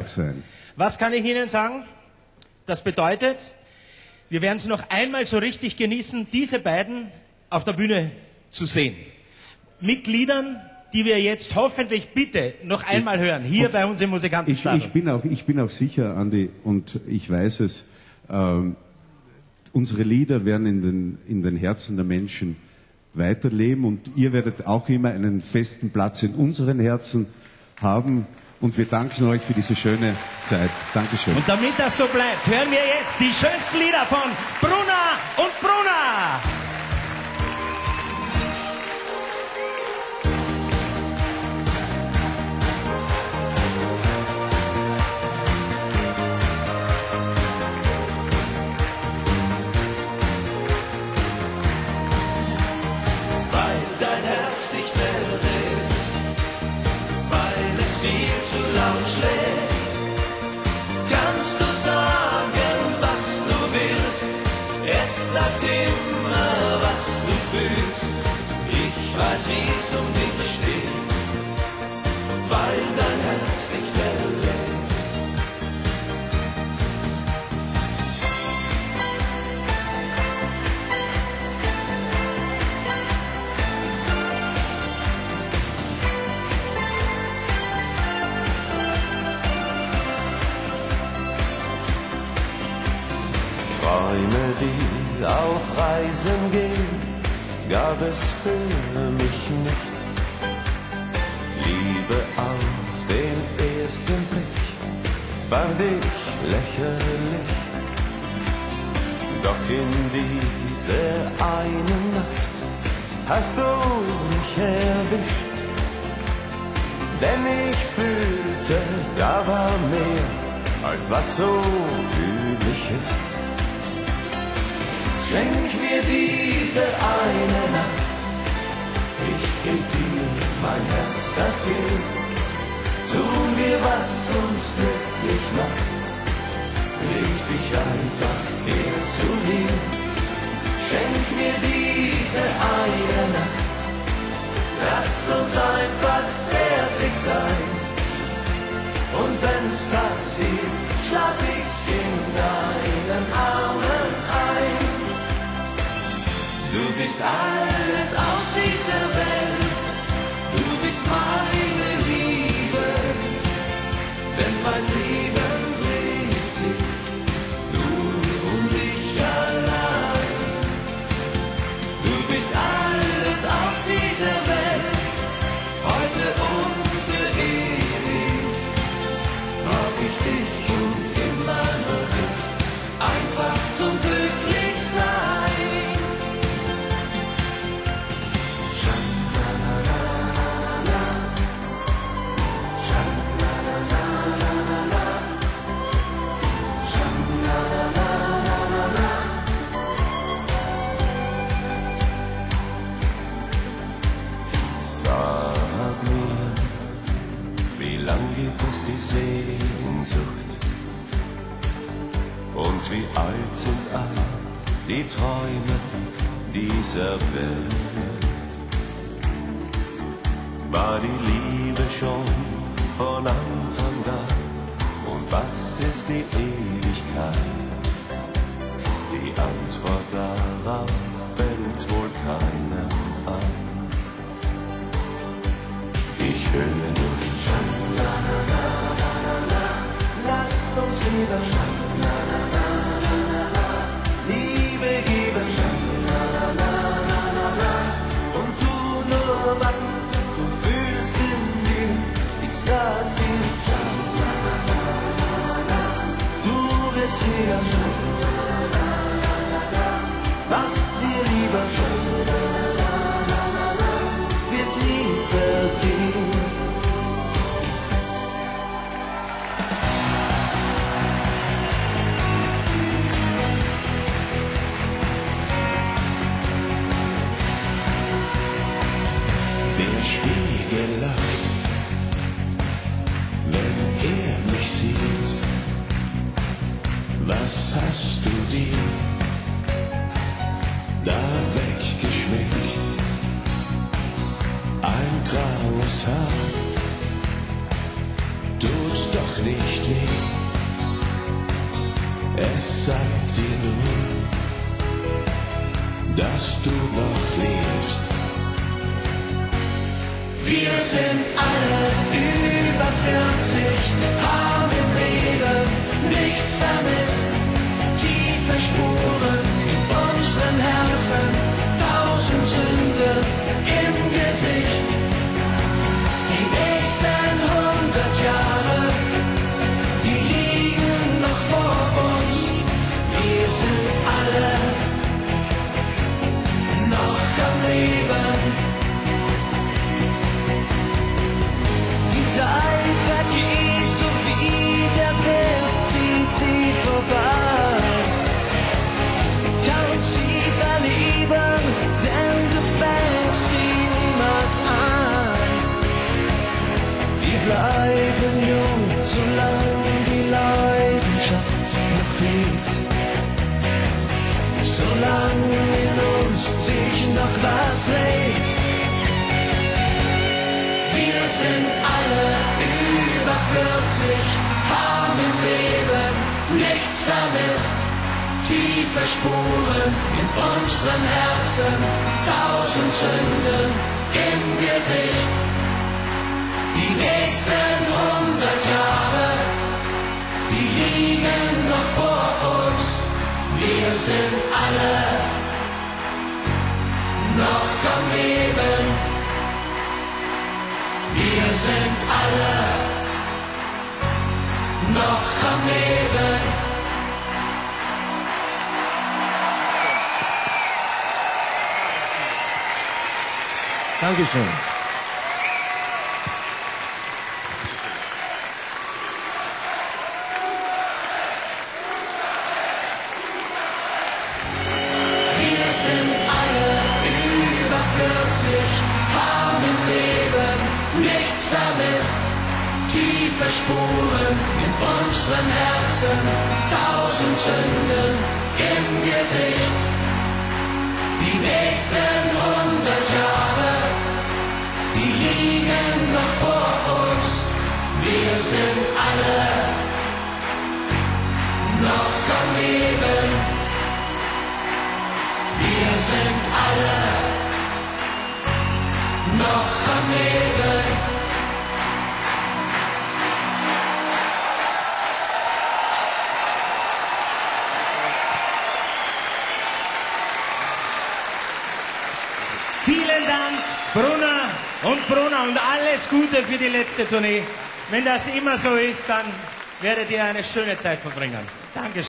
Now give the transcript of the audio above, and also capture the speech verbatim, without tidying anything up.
sein. Was kann ich Ihnen sagen? Das bedeutet, wir werden es noch einmal so richtig genießen, diese beiden auf der Bühne zu sehen. Mit Liedern, die wir jetzt hoffentlich bitte noch einmal hören, hier bei uns im Musikantenstadel. Ich, ich, bin auch, ich bin auch sicher, Andi, und ich weiß es, ähm, unsere Lieder werden in den, in den Herzen der Menschen weiterleben und ihr werdet auch immer einen festen Platz in unseren Herzen haben. Und wir danken euch für diese schöne Zeit. Dankeschön. Und damit das so bleibt, hören wir jetzt die schönsten Lieder von Bruna und Bruna. Viel zu laut schlägt, kannst du sagen, was du willst. Es sagt immer, was du fühlst. Ich weiß, wie es um dich steht, weil dein Herz dich verlässt. Träume, die auf Reisen gehen, gab es für mich nicht. Liebe auf den ersten Blick fand ich lächerlich. Doch in dieser einen Nacht hast du mich erwischt. Denn ich fühlte, da war mehr, als was so üblich ist. Schenk mir diese eine Nacht, ich geb dir mein Herz dafür. Tun wir, was uns glücklich macht, leg dich einfach her zu mir. Schenk mir diese eine Nacht, lass uns einfach zärtlich sein. Und wenn's passiert, schlaf ich in deinen Armen ein. Du bist alles auf dieser Welt, du bist meine Liebe, denn mein Leben dreht sich nur um dich allein. Du bist alles auf dieser Welt, heute und für ewig, mag ich dich und immer nur dich, einfach zum Glücklichsein. Gibt es die Sehnsucht und wie alt sind all die Träume dieser Welt? War die Liebe schon von Anfang an und was ist die Ewigkeit? Die Antwort darauf fällt wohl keinem ein. Ich höre nur Lass uns lieber Liebe geben und tu nur, was du fühlst in dir. Ich sag dir, du wirst wieder was wir lieber wird nie vergehen. Spiegel lacht, wenn er mich sieht. Was hast du dir da weggeschminkt? Ein graues Haar tut doch nicht nicht weh. Es sagt dir nur, dass du noch lebst. Wir sind alle über vierzig, haben im Leben nichts vermisst. Tiefe Spuren in unseren Herzen, tausend Sünden im Gesicht. Die nächsten hundert Jahre, die liegen noch vor uns. Wir sind alle noch am Leben. Die Zeit vergeht so wie der Wind, zieht sie vorbei. Kann sie verlieben, denn du fängst sie niemals an. Wir bleiben jung, solange die Leidenschaft noch lebt. Solange in uns sich noch was legt. Wir sind alle über vierzig, haben im Leben nichts vermisst. Tiefe Spuren in unseren Herzen, tausend Sünden im Gesicht. Die nächsten hundert Jahre, die liegen noch vor uns. Wir sind alle noch am Leben. Wir sind alle noch am Leben. Dankeschön. Wir sind alle über vierzig, haben im Leben nichts vermisst. Tiefe Spuren in unseren Herzen, tausend Sünden im Gesicht. Die nächsten hundert Jahre, die liegen noch vor uns. Wir sind alle noch am Leben. Wir sind alle noch am Leben. Vielen Dank, Brunner und Brunner, und alles Gute für die letzte Tournee. Wenn das immer so ist, dann werdet ihr eine schöne Zeit verbringen. Dankeschön.